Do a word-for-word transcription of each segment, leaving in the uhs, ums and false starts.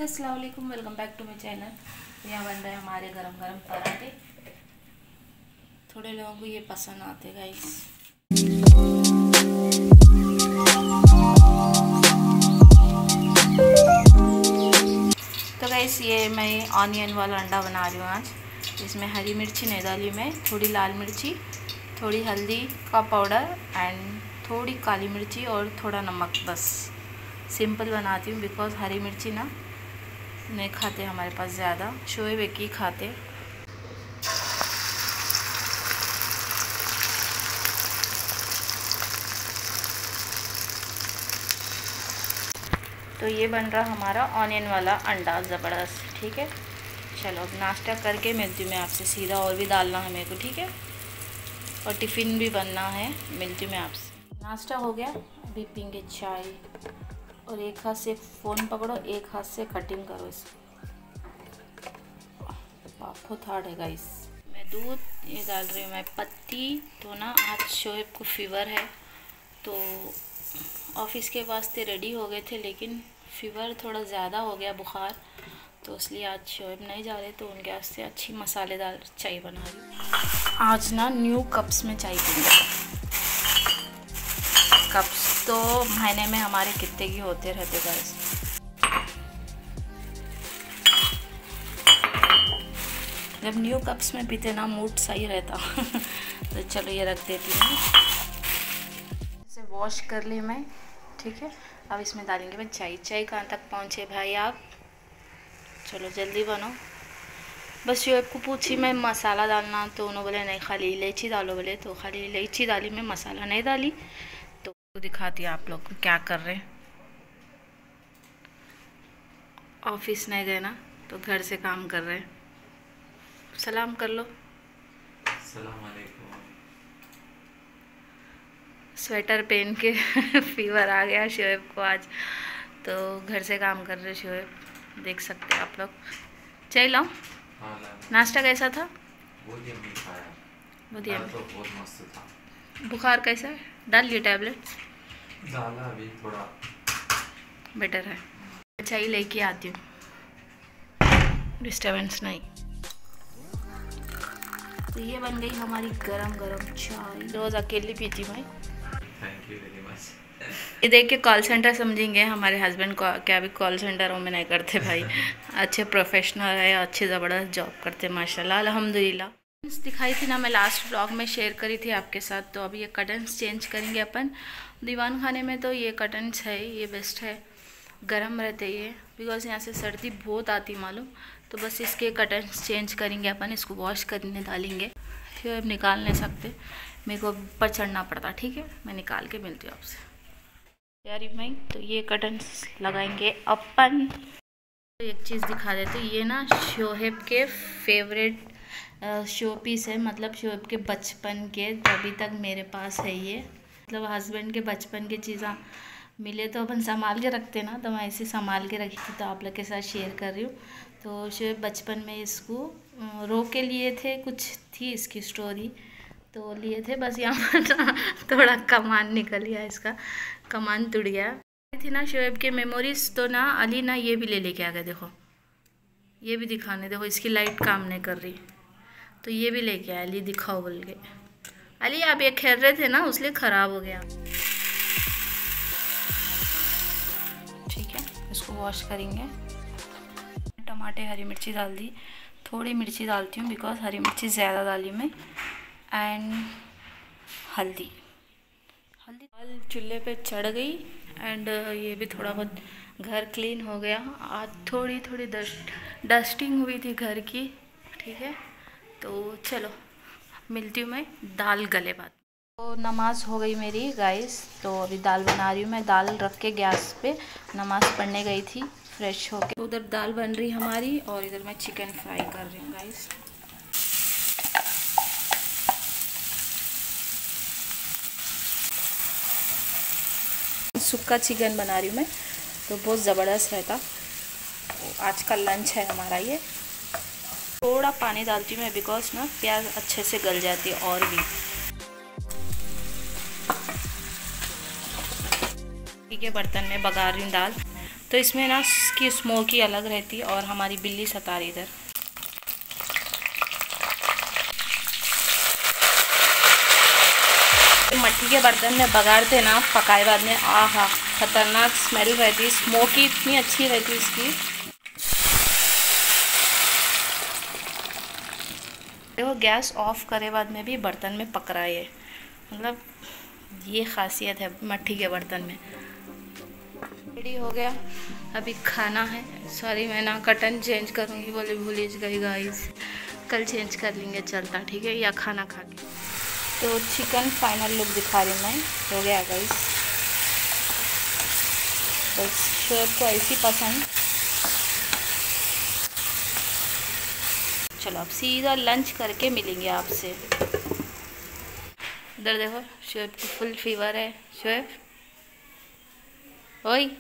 अस्सलाम वालेकुम, welcome back to my channel. यहाँ बन रहे हैं हमारे गरम गरम पराठे। थोड़े लोगों को ये पसंद आते गाइस। तो गाइस ये मैं ऑनियन वाला अंडा बना रही हूँ आज। इसमें हरी मिर्ची नहीं डाली मैं, थोड़ी लाल मिर्ची, थोड़ी हल्दी का पाउडर एंड थोड़ी काली मिर्ची और थोड़ा नमक, बस सिंपल बनाती हूँ बिकॉज हरी मिर्ची ना नहीं खाते हमारे पास ज़्यादा, शोएब एक ही खाते। तो ये बन रहा हमारा ऑनियन वाला अंडा ज़बरदस्त। ठीक है, चलो अब नाश्ता करके मिलती हूँ मैं आपसे सीधा। और भी डालना है मेरे को, ठीक है, और टिफ़िन भी बनना है। मिलती हूँ मैं आपसे। नाश्ता हो गया, अभी पीएंगे चाय। और एक हाथ से फ़ोन पकड़ो, एक हाथ से कटिंग करो इसको। बहुत हार्ड है गाइस। मैं दूध ये डाल रही हूँ मैं पत्ती। तो ना आज शोएब को फीवर है, तो ऑफिस के वास्ते रेडी हो गए थे, लेकिन फीवर थोड़ा ज़्यादा हो गया, बुखार, तो इसलिए आज शोएब नहीं जा रहे। तो उनके वास्ते अच्छी मसालेदार चाय बना रही हूँ आज ना। न्यू कप्स में चाय पीएंगे। कप्स तो महीने में हमारे कितने की होते रहते गाइस। जब न्यू कप्स में पीते ना मूड सही रहता। तो चलो ये रख देती हूँ, इसे वॉश कर ली मैं। ठीक है, अब इसमें डालेंगे मैं चाय। चाय कहाँ तक पहुँचे भाई आप? चलो जल्दी बनो। बस शोएब को पूछी मैं मसाला डालना, तो उन्होंने बोले नहीं खाली इलायची डालो, बोले तो खाली इलायची डाली मैं, मसाला नहीं डाली। तो दिखाती है आप लोग को क्या कर रहे हैं। ऑफिस नहीं गए ना, तो घर से काम कर रहे हैं। सलाम कर लो। सलाम अलैकुम। स्वेटर पहन के फीवर आ गया शोएब को आज, तो घर से काम कर रहे शोएब, देख सकते हैं आप लोग। चाय लाओ। नाश्ता कैसा था? बहुत यम्मी खाया। बढ़िया, तो बहुत मस्त था। बुखार कैसा है? डाल लिए टैबलेट? डाला, अभी थोड़ा बेटर है। चाय लेके आती हूँ, डिस्टर्बेंस नहीं। तो ये बन गई हमारी गरम गरम चाय। रोज़ अकेली पीती हूँ मैं। Thank you very much. ये देख के कॉल सेंटर समझेंगे हमारे हस्बैंड को, क्या भी कॉल सेंटर में नहीं करते भाई। अच्छे प्रोफेशनल है, अच्छे ज़बरदस्त जॉब करते माशाल्लाह अल्हम्दुलिल्लाह। दिखाई थी ना मैं, लास्ट ब्लॉग में शेयर करी थी आपके साथ। तो अभी ये कर्टन्स चेंज करेंगे अपन। दीवान खाने में तो ये कर्टन्स है, ये बेस्ट है, गर्म रहते ये, बिकॉज यहाँ से सर्दी बहुत आती मालूम। तो बस इसके कर्टन्स चेंज करेंगे अपन, इसको वॉश करने डालेंगे। फिर अब निकाल नहीं सकते, मेरे को ऊपर चढ़ना पड़ता। ठीक है, मैं निकाल के मिलती हूँ आपसे यार भाई। तो ये कर्टन्स लगाएंगे अपन। तो एक चीज़ दिखा देते, ये ना शोएब के फेवरेट शो पीस है, मतलब शोएब के बचपन के, अभी तक मेरे पास है ये। मतलब हस्बैंड के बचपन की चीज़ें मिले तो अपन संभाल के रखते ना, तो मैं ऐसे संभाल के रखी थी, तो आप लोग के साथ शेयर कर रही हूँ। तो शोएब बचपन में इसको रो के लिए थे, कुछ थी इसकी स्टोरी, तो लिए थे। बस यहाँ पर थोड़ा कमान निकल गया, इसका कमान टूट गया थी ना शोएब के मेमोरीज। तो ना अली ना ये भी ले लेके आ गए, देखो ये भी दिखाने, देखो इसकी लाइट काम नहीं कर रही, तो ये भी लेके आया अली, दिखाओ बोल के। अली आप ये खेल रहे थे ना, उसलिए ख़राब हो गया। ठीक है, इसको वॉश करेंगे। टमाटे हरी मिर्ची डाल दी, थोड़ी मिर्ची डालती हूँ बिकॉज हरी मिर्ची ज़्यादा डाली मैं, एंड हल्दी। हल्दी दाल चूल्हे पे चढ़ गई, एंड ये भी थोड़ा बहुत घर क्लीन हो गया। आज थोड़ी थोड़ी डस्ट डस्टिंग हुई थी घर की। ठीक है, तो चलो मिलती हूँ मैं दाल गले बाद। तो नमाज़ हो गई मेरी गाइस, तो अभी दाल बना रही हूँ मैं। दाल रख के गैस पे नमाज़ पढ़ने गई थी फ्रेश होके। तो उधर दाल बन रही हमारी, और इधर मैं चिकन फ्राई कर रही हूँ गाइस। सूखा चिकन बना रही हूँ मैं, तो बहुत ज़बरदस्त रहता। तो आज का लंच है हमारा ये। थोड़ा पानी डालती हूँ मैं बिकॉज ना प्याज अच्छे से गल जाती है। और भी ठीक है, बर्तन में बघार रही हूँ दाल। तो इसमें ना इसकी स्मोकी अलग रहती है और हमारी बिल्ली सता रही इधर। मट्टी के बर्तन में बघाड़ते ना पकाए बाद में, आहा खतरनाक स्मेल रहती, स्मोकी इतनी अच्छी रहती इसकी। देखो गैस ऑफ करे बाद में भी बर्तन में पक रहा है, मतलब ये खासियत है मट्टी के बर्तन में। रेडी हो गया, अभी खाना है। सॉरी मैं ना कर्टन चेंज करूँगी बोले भूल गई गाइस, कल चेंज कर लेंगे चलता, ठीक है, या खाना खा के। तो चिकन फाइनल लुक दिखा रही मैं, हो गया गाइस। बस शोएब को ऐसी पसंद। चलो अब सीधा लंच करके मिलेंगे आपसे। इधर देखो शोएब को फुल फीवर है। शोएब ओए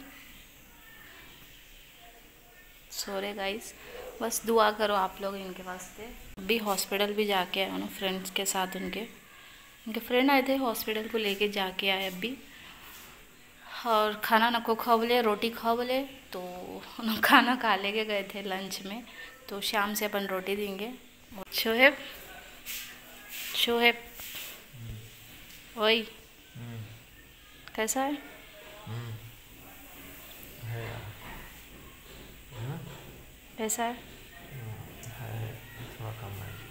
सो रहे गाइस, बस दुआ करो आप लोग इनके वास्ते। अभी हॉस्पिटल भी जाके आए ना फ्रेंड्स के साथ, उनके उनके फ्रेंड आए थे, हॉस्पिटल को लेके जाके आए अभी। और खाना नको खाओ बोले, रोटी खाओ बोले, तो उन्होंने खाना खा लेके गए थे लंच में, तो शाम से अपन रोटी देंगे। शोएब शोएब ओए कैसा है? कैसा है? थोड़ा कम है।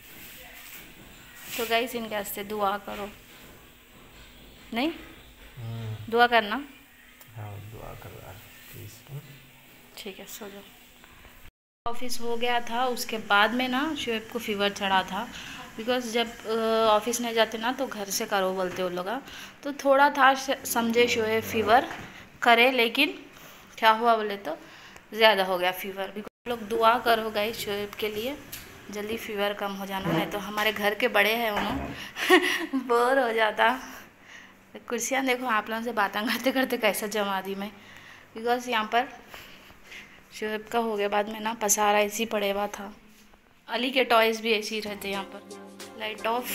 तो गाइस इनके वास्ते दुआ करो, नहीं दुआ करना। हाँ दुआ करो यार प्लीज। ठीक है सो जाओ। ऑफिस हो गया था, उसके बाद में ना शोएब को फीवर चढ़ा था, बिकॉज जब ऑफिस नहीं जाते ना तो घर से करो बोलते वो लोग, तो थोड़ा था समझे शोएब फीवर करे, लेकिन क्या हुआ बोले तो ज़्यादा हो गया फीवर। बिकॉज लोग दुआ करो गाइस शोएब के लिए, जल्दी फीवर कम हो जाना, नहीं तो हमारे घर के बड़े हैं उन्होंने बोर हो जाता। कुर्सियाँ देखो आप लोगों से बातें करते करते कैसा जमा दी मैं, बिकॉज यहाँ पर शोएब का हो गया बाद में ना पसारा ऐसी पड़े हुआ था। अली के टॉयज़ भी ऐसे ही रहते यहाँ पर। लाइट ऑफ,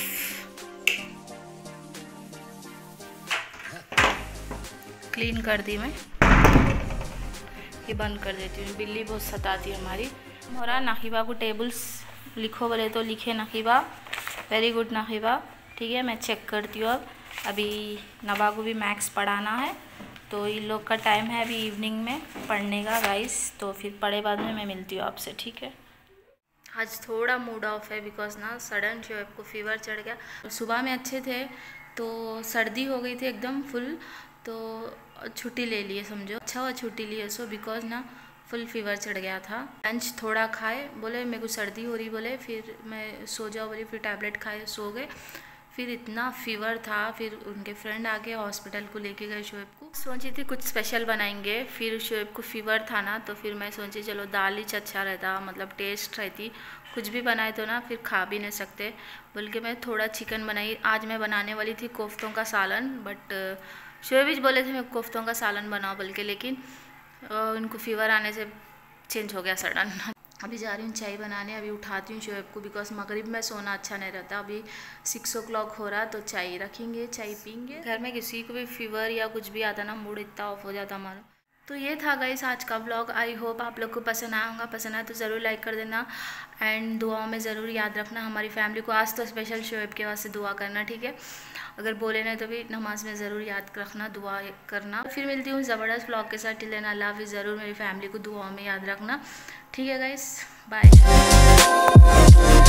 क्लीन कर दी मैं, ये बंद कर देती हूँ, बिल्ली बहुत सताती है हमारी। हो रहा नाहिबा को टेबल्स लिखो बोले तो लिखे नाहिबा, वेरी गुड नाहिबा, ठीक है मैं चेक करती हूँ। अब अभी नबा को भी मैथ्स पढ़ाना है, तो इन लोग का टाइम है अभी इवनिंग में पढ़ने का गाइस, तो फिर पढ़े बाद में मैं मिलती हूँ आपसे, ठीक है। आज थोड़ा मूड ऑफ है बिकॉज ना सडन शोएब को फीवर चढ़ गया। सुबह में अच्छे थे तो सर्दी हो गई थी एकदम फुल, तो छुट्टी ले लिए समझो, अच्छा हुआ छुट्टी लिए सो, बिकॉज ना फुल फीवर चढ़ गया था। लंच थोड़ा खाए, बोले मेरे को सर्दी हो रही बोले, फिर मैं सो जाओ बोली, फिर टैबलेट खाए सो गए, फिर इतना फीवर था। फिर उनके फ्रेंड आके हॉस्पिटल को लेके गए शोएब को। सोची थी कुछ स्पेशल बनाएंगे, फिर शोएब को फीवर था ना, तो फिर मैं सोची चलो दाल ही अच्छा रहता, मतलब टेस्ट रहती, कुछ भी बनाए तो ना फिर खा भी नहीं सकते, बोल के मैं थोड़ा चिकन बनाई। आज मैं बनाने वाली थी कोफ्तों का सालन, बट शोएब बोले थे मैं कोफ्तों का सालन बनाओ बोल के, लेकिन उनको फीवर आने से चेंज हो गया सडन। अभी जा रही हूँ चाय बनाने, अभी उठाती हूँ शोएब को, बिकॉज मगरिब में सोना अच्छा नहीं रहता। अभी सिक्स ओ क्लॉक हो रहा तो चाय रखेंगे, चाय पीएंगे। घर में किसी को भी फीवर या कुछ भी आता ना, मूड इतना ऑफ हो जाता हमारा। तो ये था गाइस आज का व्लॉग। आई होप आप लोग को पसंद आया होगा, पसंद आया तो ज़रूर लाइक कर देना, एंड दुआओं में ज़रूर याद रखना हमारी फैमिली को। आज तो स्पेशल शोएब के वास्ते दुआ करना, ठीक है। अगर बोले नहीं तो भी नमाज में ज़रूर याद रखना, दुआ करना। फिर मिलती हूँ ज़बरदस्त व्लॉग के साथ, टिल देन अल्लाह हाफिज़। ज़रूर मेरी फैमिली को दुआओं में याद रखना, ठीक है गाइस, बाय।